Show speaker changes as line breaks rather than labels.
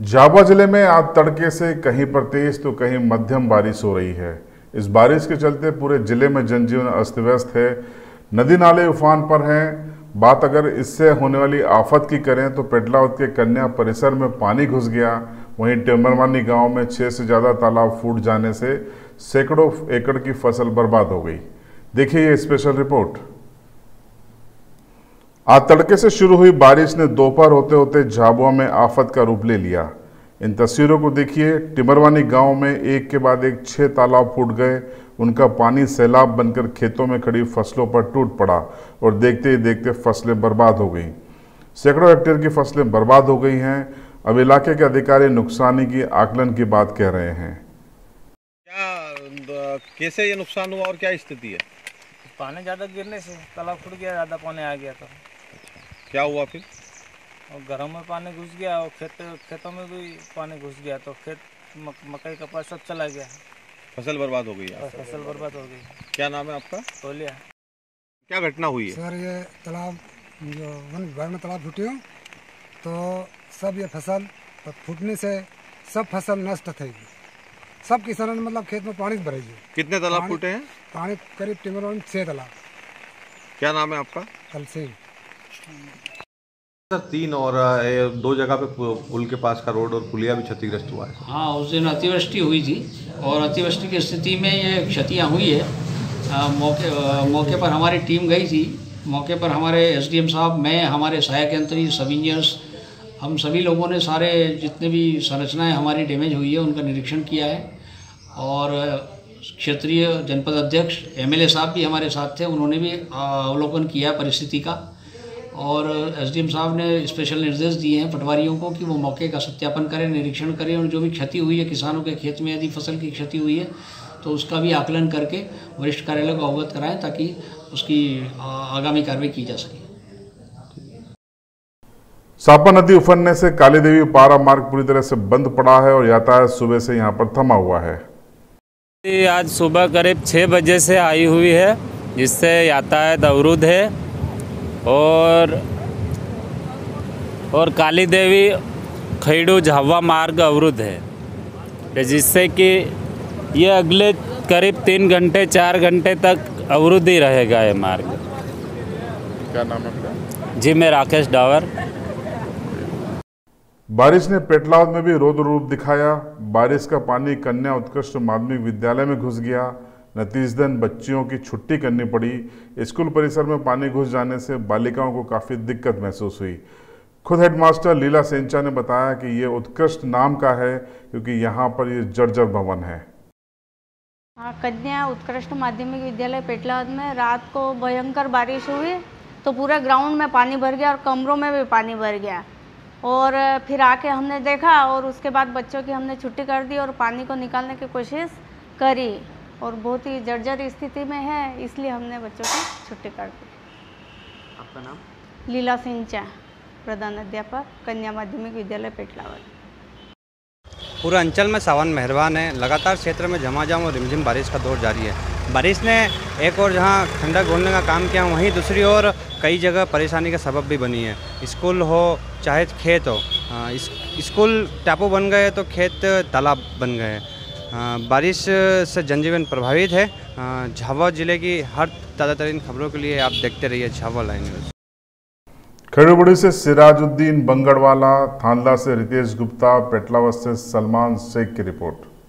झाबुआ जिले में आज तड़के से कहीं पर तेज तो कहीं मध्यम बारिश हो रही है। इस बारिश के चलते पूरे जिले में जनजीवन अस्त व्यस्त है। नदी नाले उफान पर हैं। बात अगर इससे होने वाली आफत की करें तो पेटलावद के कन्या परिसर में पानी घुस गया। वहीं टिमरवानी गांव में 6 से ज्यादा तालाब फूट जाने से सैकड़ों एकड़ की फसल बर्बाद हो गई। देखिए ये स्पेशल रिपोर्ट। आज तड़के से शुरू हुई बारिश ने दोपहर होते होते झाबुआ में आफत का रूप ले लिया। इन तस्वीरों को देखिए। टिमरवानी गांव में एक के बाद एक 6 तालाब फूट गए। उनका पानी सैलाब बनकर खेतों में खड़ी फसलों पर टूट पड़ा और देखते ही देखते फसलें बर्बाद हो गईं। सैकड़ों हेक्टेयर की फसलें बर्बाद हो गई हैं। अब इलाके के अधिकारी नुकसानी की आकलन की बात कह रहे हैं।
क्या कैसे ये नुकसान हुआ और क्या स्थिति है?
पानी ज़्यादा गिरने से तालाब फूट गया, ज़्यादा पानी आ गया तो
क्या हुआ फिर?
और घरों में पानी घुस गया और खेतों में भी पानी घुस गया तो खेत मकई कपास सब चला गया।
फसल बर्बाद हो गई है।
फसल बर्बाद हो गई।
क्या नाम है आपका?
तोलिया।
क्या घटना हुई है?
सर ये तालाब जो वन विभाग में तालाब फूटे तो सब ये फसल फूटने से सब फसल नष्ट थी। सब किसानों ने मतलब खेत में पानी भरेगी।
कितने तालाब फूटे हैं?
पानी करीब टिमरवानी में 6 तालाब।
क्या नाम है आपका?
कलसिंह।
सर 3 और 2 जगह पे पुल के पास का रोड और पुलिया भी क्षतिग्रस्त हुआ है।
हाँ, उस दिन अतिवृष्टि हुई थी और अतिवृष्टि की स्थिति में ये क्षतियाँ हुई है। मौके पर हमारी टीम गई थी। मौके पर हमारे एसडीएम साहब, मैं, हमारे सहायक यंत्री, सब इंजीनियर्स, हम सभी लोगों ने सारे जितने भी संरचनाएं हमारी डैमेज हुई है उनका निरीक्षण किया है। और क्षेत्रीय जनपद अध्यक्ष एमएलए साहब भी हमारे साथ थे, उन्होंने भी अवलोकन किया परिस्थिति का। और एसडीएम साहब ने स्पेशल निर्देश दिए हैं पटवारियों को कि वो मौके का सत्यापन करें, निरीक्षण करें और जो भी क्षति हुई है किसानों के खेत में यदि फसल की क्षति हुई है तो उसका भी आकलन करके वरिष्ठ कार्यालय को अवगत कराएं ताकि उसकी आगामी कार्रवाई की जा सके।
सापा नदी उफनने से काली देवी पारा मार्ग पूरी तरह से बंद पड़ा है और यातायात सुबह से यहां पर थमा हुआ है।
आज सुबह करीब 6 बजे से आई हुई है, जिससे यातायात अवरुद्ध है और काली देवी खैडू झाबुआ मार्ग अवरुद्ध है, जिससे कि ये अगले करीब 3 घंटे 4 घंटे तक अवरुद्ध ही रहेगा ये मार्ग।
क्या नाम है आपका?
जी, मैं राकेश डावर।
बारिश ने पेटलावद में भी रौद्र रूप दिखाया। बारिश का पानी कन्या उत्कृष्ट माध्यमिक विद्यालय में घुस गया। नतीजतन बच्चियों की छुट्टी करनी पड़ी। स्कूल परिसर में पानी घुस जाने से बालिकाओं को काफ़ी दिक्कत महसूस हुई। खुद हेडमास्टर लीला सेंचा ने बताया कि ये उत्कृष्ट नाम का है क्योंकि यहाँ पर ये जर्जर भवन है।
कन्या उत्कृष्ट माध्यमिक विद्यालय पेटलावद में रात को भयंकर बारिश हुई तो पूरा ग्राउंड में पानी भर गया और कमरों में भी पानी भर गया। और फिर आके हमने देखा और उसके बाद बच्चों की हमने छुट्टी कर दी और पानी को निकालने की कोशिश करी और बहुत ही जर्जर स्थिति में है, इसलिए हमने बच्चों की छुट्टी कर दी।
आपका नाम?
लीला सेंचा, प्रधान अध्यापक, कन्या माध्यमिक विद्यालय पेटलावद।
पूरे अंचल में सावन मेहरबान है। लगातार क्षेत्र में झमाझम और रिमझिम बारिश का दौर जारी है। बारिश ने एक और जहां ठंडक घोलने का काम किया, वहीं दूसरी ओर कई जगह परेशानी का सबब भी बनी है। स्कूल हो चाहे खेत हो, स्कूल टापू बन गए तो खेत तालाब बन गए। बारिश से जनजीवन प्रभावित है। झाबुआ जिले की हर ताज़ा तरीन खबरों के लिए आप देखते रहिए झाबुआ लाइव न्यूज़।
खड़ूबड़ी से सिराजुद्दीन बंगड़वाला, थांदला से रितेश गुप्ता, पेटलावद से सलमान शेख की रिपोर्ट।